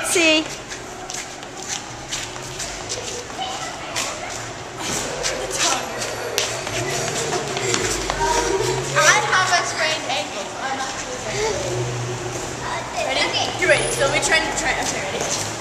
see. I have a sprained ankle, so I'm not losing. Ready? Okay. You're ready. So we try. Okay, ready?